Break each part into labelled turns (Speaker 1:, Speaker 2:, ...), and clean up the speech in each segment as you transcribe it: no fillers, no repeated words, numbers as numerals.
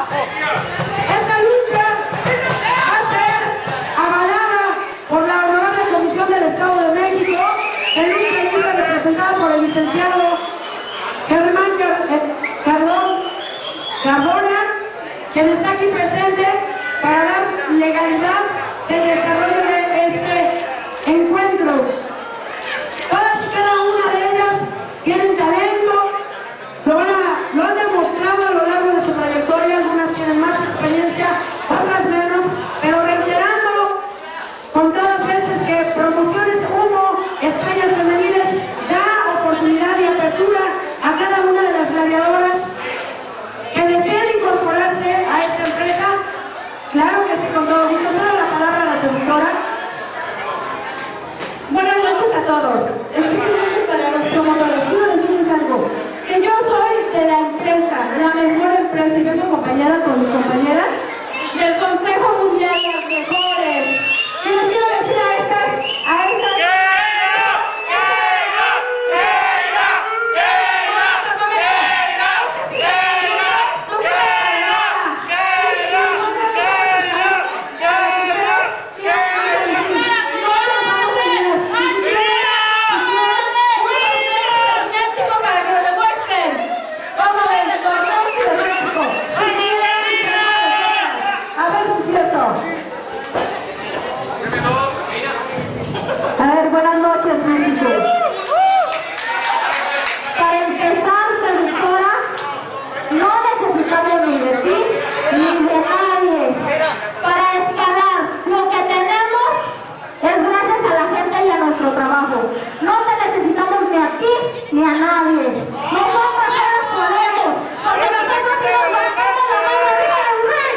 Speaker 1: Esta lucha va a ser avalada por la Honorable Comisión del Estado de México, en lucha libre representada por el licenciado Germán Cardona, quien está aquí presente para dar legalidad del desarrollo de este encuentro. Todas y cada una de ellas tienen talento, lo han demostrado a lo largo de su trayectoria. Algunas tienen más experiencia, otras menos, pero reiterando con todas veces que Promociones 1, Estrellas Femeniles, da oportunidad y apertura a cada una de las gladiadoras que deseen incorporarse a esta empresa. Claro que sí, con todo gusto. Cedo la palabra a la seductora.
Speaker 2: Buenas noches a todos, especialmente para los promotores. Quiero decirles algo, que yo soy de la empresa, la mejor empresa, y vengo acompañada con mi compañera del Consejo Mundial de las Mejores. ¿Qué les quiero decir a estas?
Speaker 3: Buenas noches, México. Para empezar, seductora, no necesitamos ni de ti ni de nadie. Para escalar, lo que tenemos es gracias a la gente y a nuestro trabajo. No te necesitamos ni a ti ni a nadie. No somos seres podemos, porque nosotros sí nos levantamos la mano arriba del rey.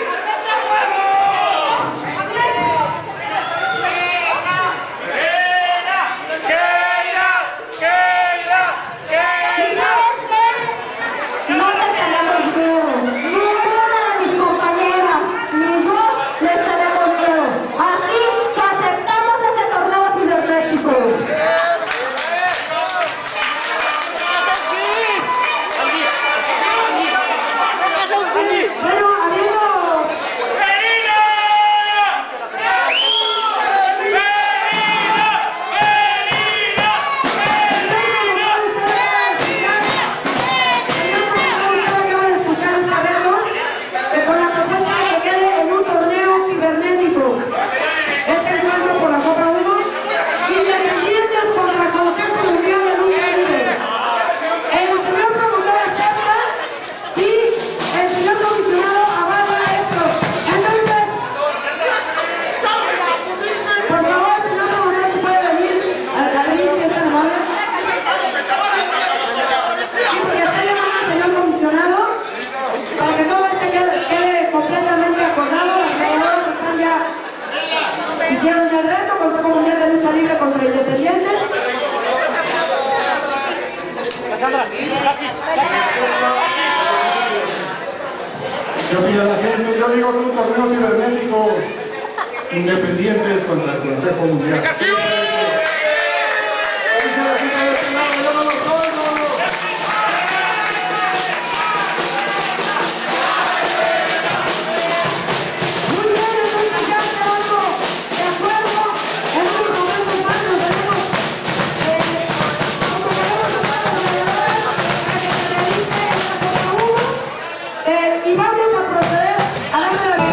Speaker 1: Hicieron el reto, Consejo Mundial de Lucha Libre contra Independientes.
Speaker 4: Cassandra, casi.
Speaker 5: ¿Qué opina la gente? Yo digo que un torneo cibernético, Independientes contra el Consejo Mundial.
Speaker 1: Y vamos a proceder a darle la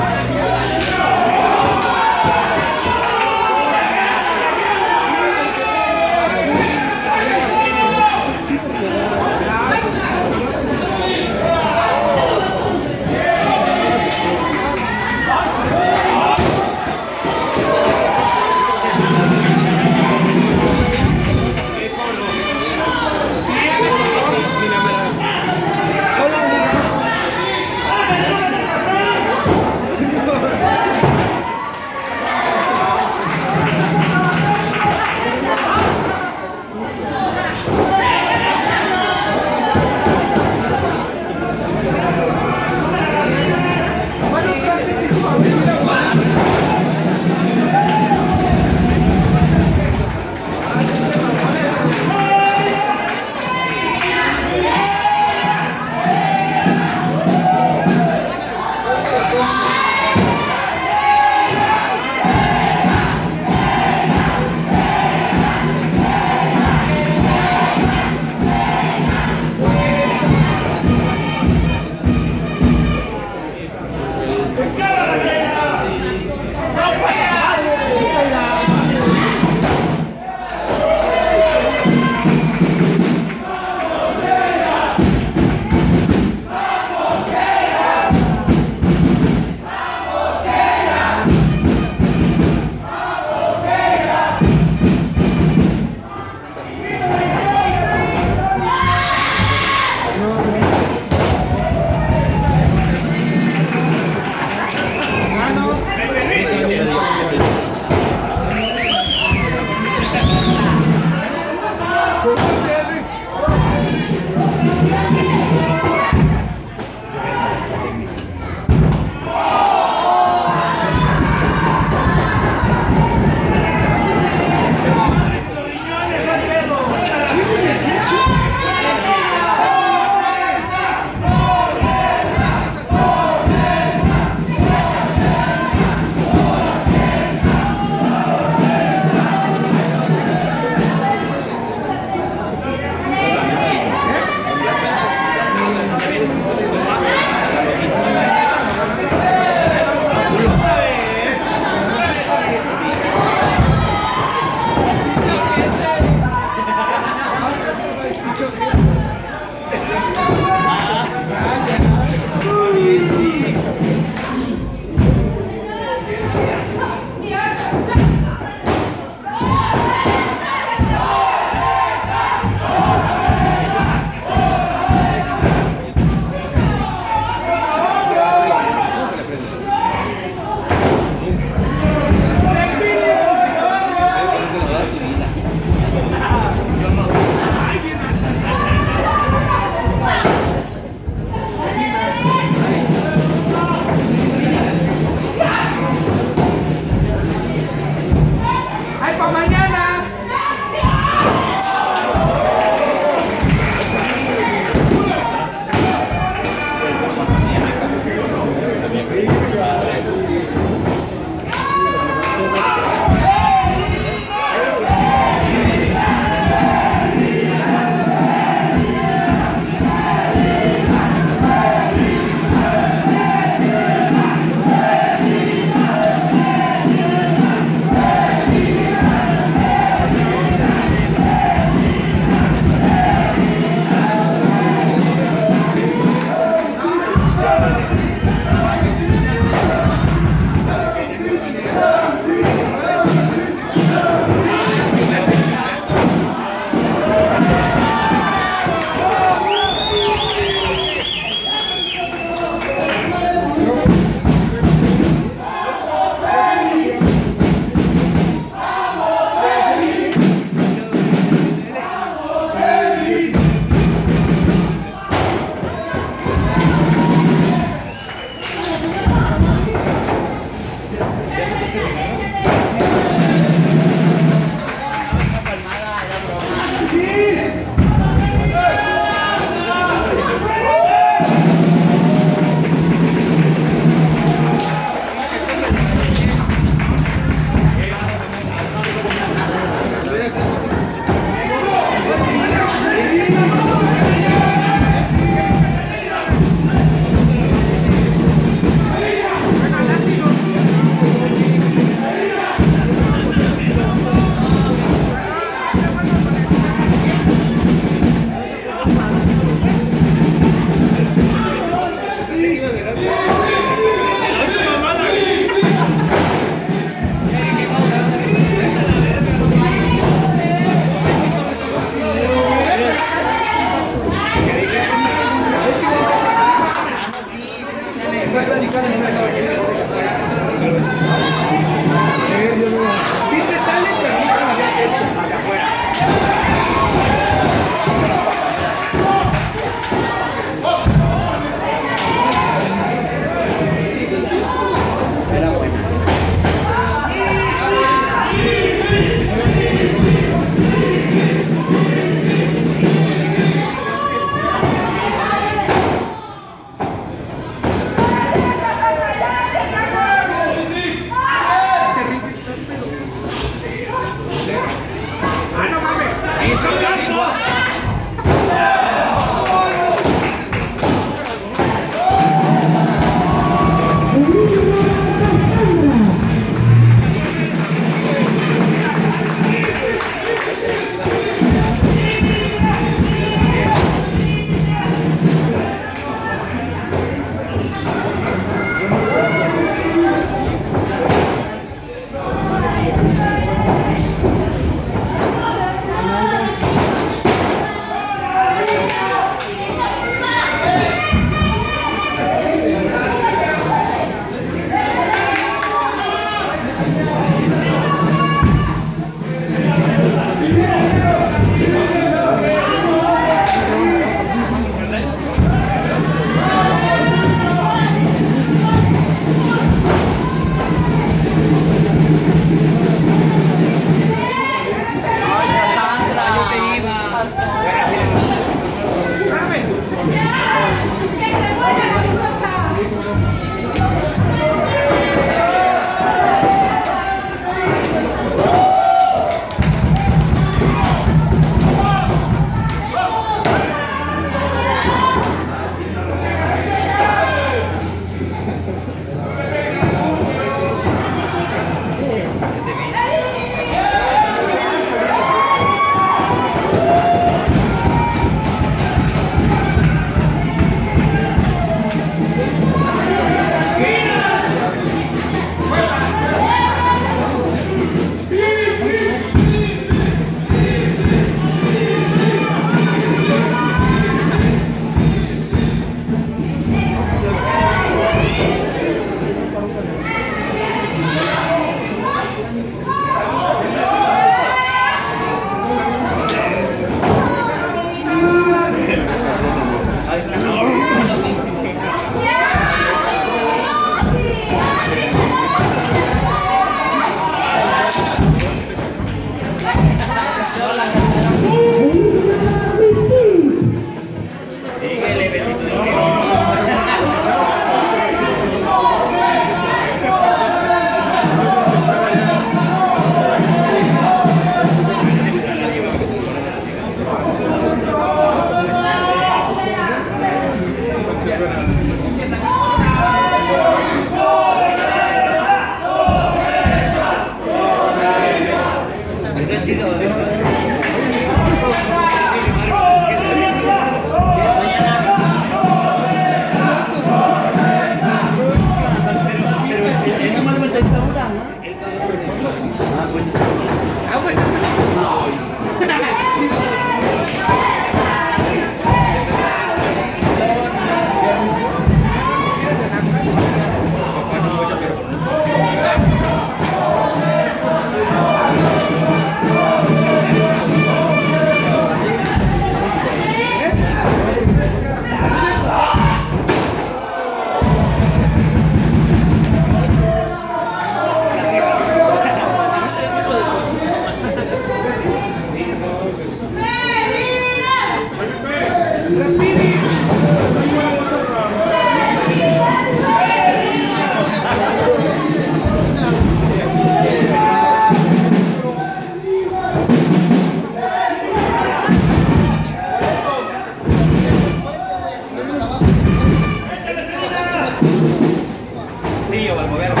Speaker 4: Grillo, Valmoverno.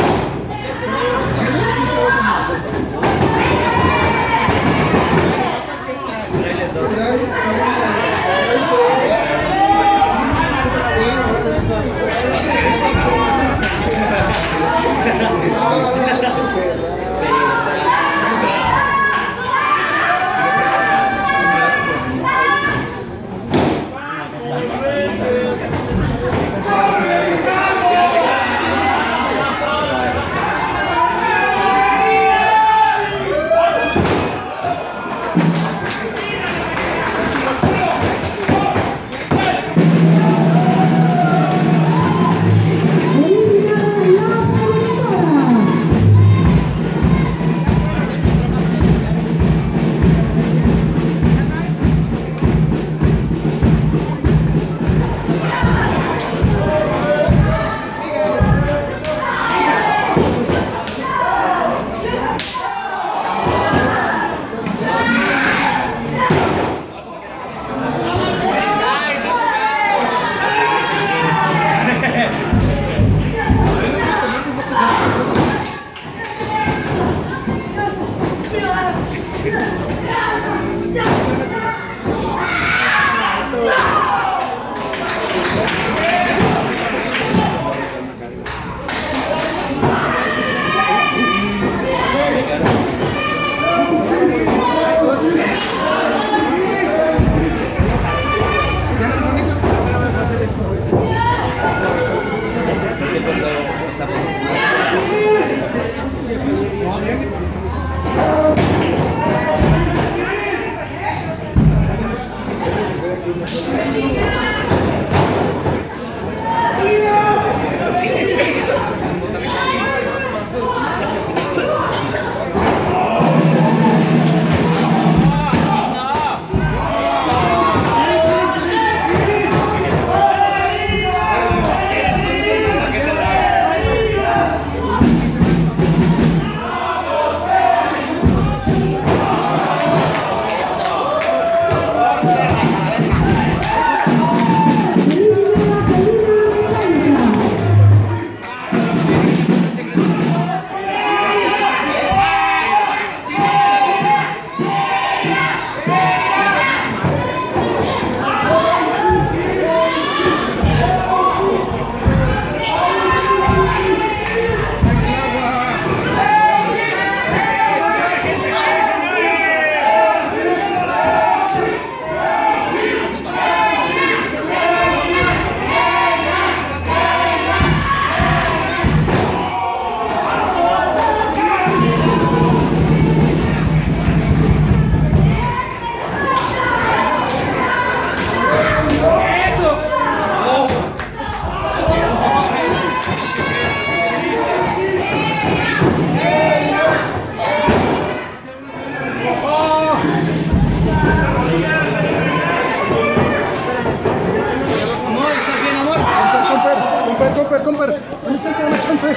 Speaker 5: Comper, dame chance.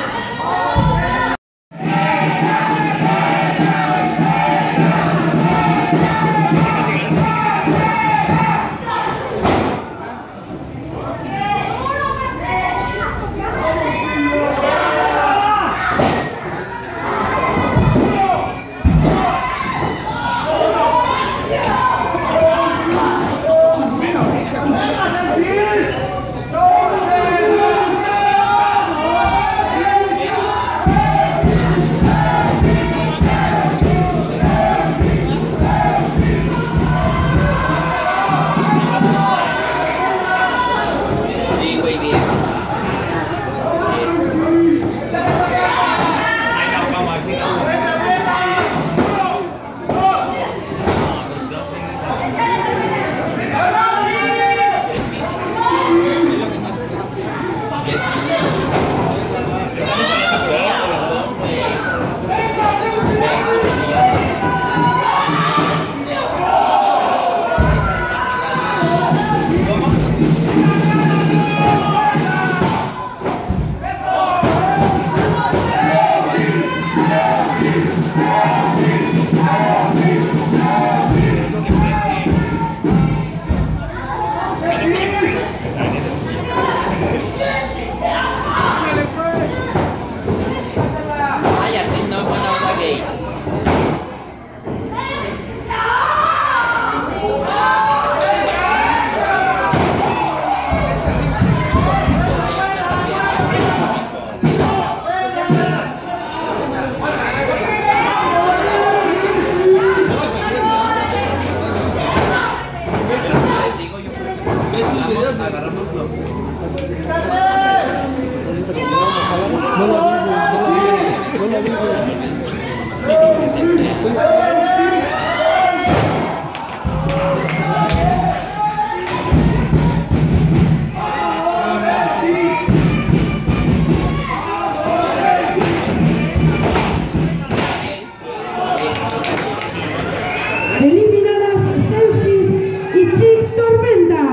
Speaker 1: Eliminadas Selfies y Chick Tormenta.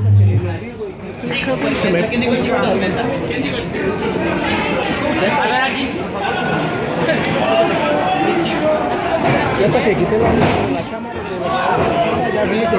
Speaker 4: ¿Quién dijo Chico Tormenta? ¿Quién dijo? A ver aquí.
Speaker 6: Ya hasta que quité la cámara de ya viste.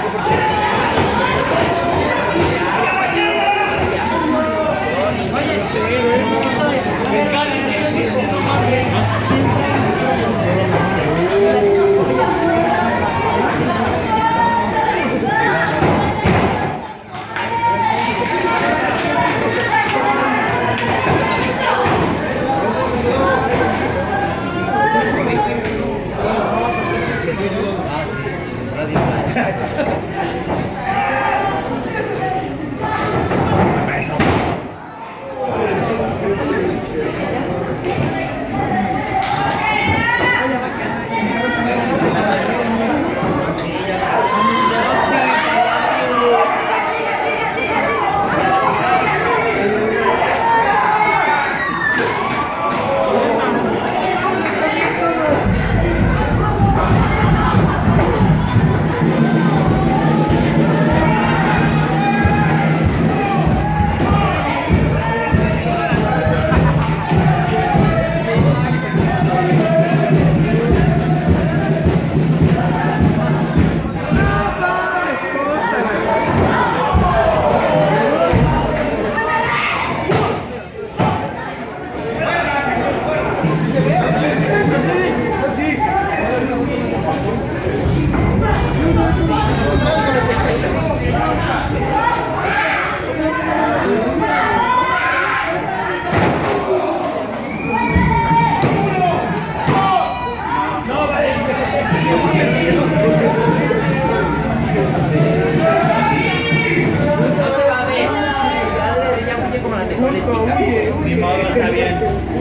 Speaker 4: Ni modo, está bien.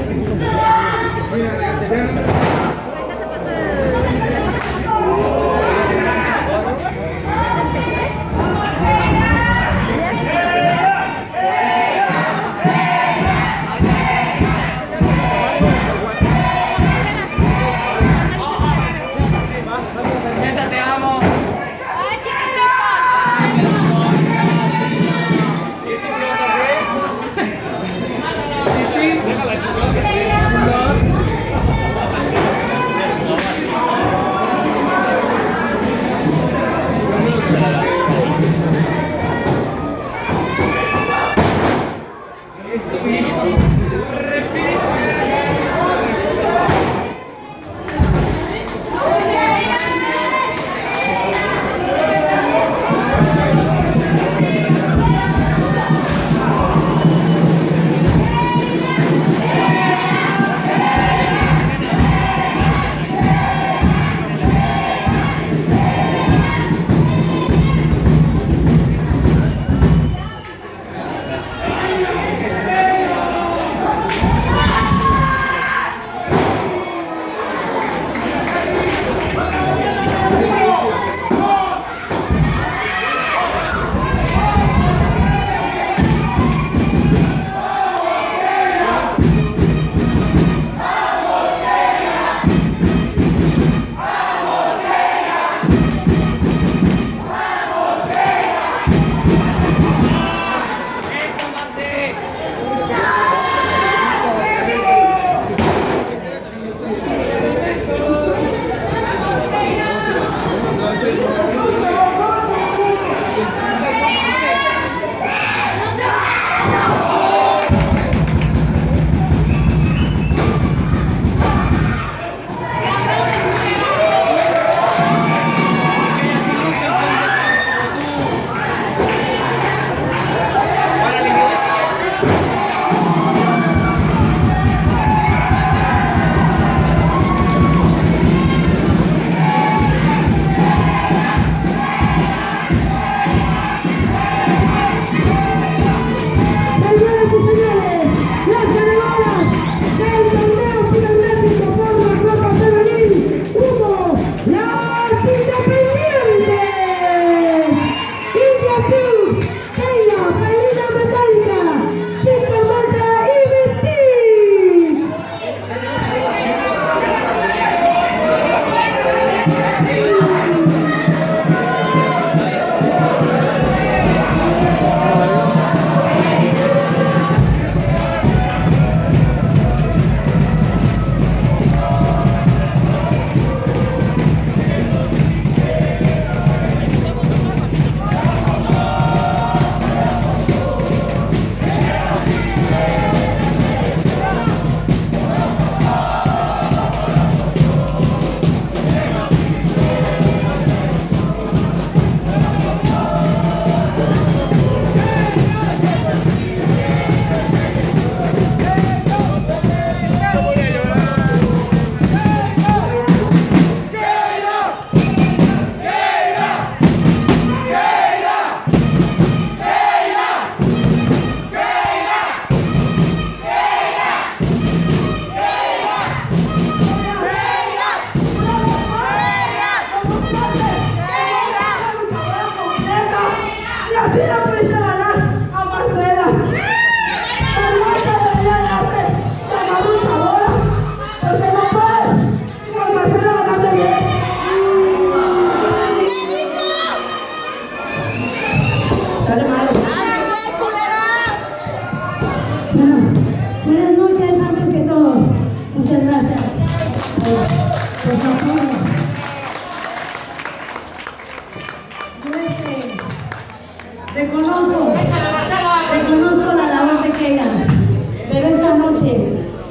Speaker 4: Te amo. Sí, déjala chichón.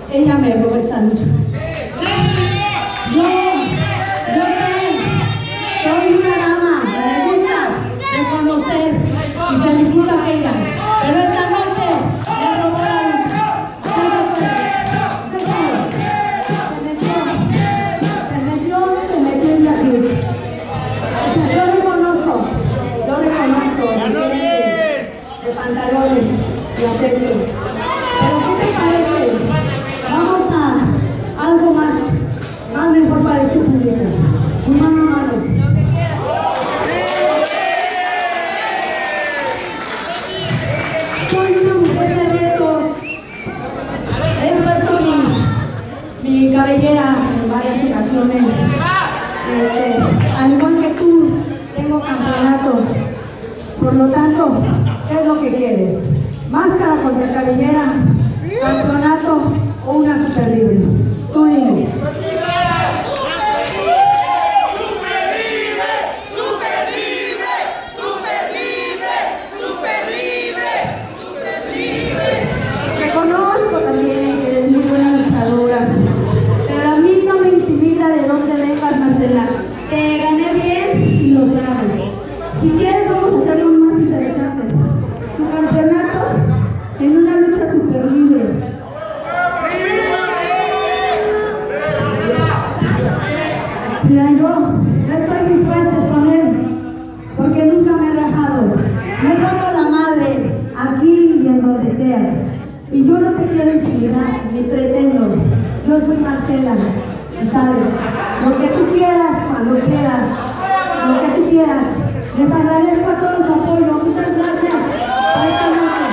Speaker 1: ella me robó esta lucha. Yo soy una dama, me gusta reconocer y felicito a ella, pero esta noche me robó la lucha. Se metió en la cruz. Yo reconozco de pantalones y acepto. Pero ¿qué te parece? Vamos a algo más mejor para este público. Mano a mano. Soy una mujer de retos. He puesto mi cabellera en varias ocasiones. Al igual que tú, tengo campeonato. Por lo tanto, ¿qué es lo que quieres? ¿Máscara contra cabellera, campeonato o una super libre? Tú dime.
Speaker 2: Reconozco también que eres muy buena luchadora, pero a mí no me intimida de dónde vengas, Marcela. Te gané bien y lo sabes. Si quieres, vamos a hacerlo más interesante. Tu campeonato en una lucha super libre.
Speaker 1: Mira, yo estoy dispuesta a exponer porque nunca me he rajado. Me he roto la madre aquí y en donde sea. Y yo no te quiero intimidar, ni pretendo. Yo soy Marcela, y sabes, lo que tú quieras, cuando quieras, lo que tú quieras. Les agradezco a todos su apoyo. Muchas gracias por esta noche.